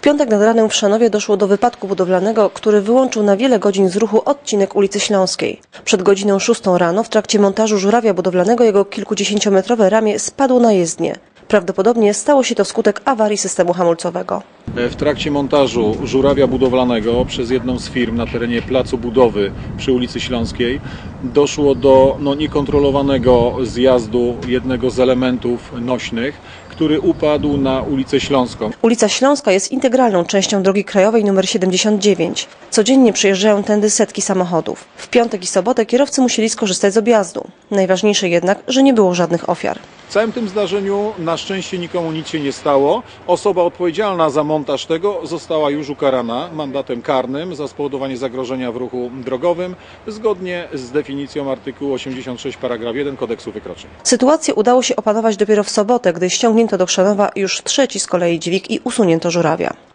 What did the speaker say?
piątek nad ranem w Szanowie doszło do wypadku budowlanego, który wyłączył na wiele godzin z ruchu odcinek ulicy Śląskiej. Przed godziną 6 rano w trakcie montażu żurawia budowlanego jego kilkudziesięciometrowe ramię spadło na jezdnię. Prawdopodobnie stało się to wskutek awarii systemu hamulcowego. W trakcie montażu żurawia budowlanego przez jedną z firm na terenie placu budowy przy ulicy Śląskiej doszło do niekontrolowanego zjazdu jednego z elementów nośnych, który upadł na ulicę Śląską. Ulica Śląska jest integralną częścią drogi krajowej nr 79. Codziennie przejeżdżają tędy setki samochodów. W piątek i sobotę kierowcy musieli skorzystać z objazdu. Najważniejsze jednak, że nie było żadnych ofiar. W całym tym zdarzeniu na szczęście nikomu nic się nie stało. Osoba odpowiedzialna za montaż tego została już ukarana mandatem karnym za spowodowanie zagrożenia w ruchu drogowym zgodnie z definicją artykułu 86 paragraf 1 kodeksu wykroczeń. Sytuację udało się opanować dopiero w sobotę, gdy ściągnięto do Chrzanowa już trzeci z kolei dźwig i usunięto żurawia.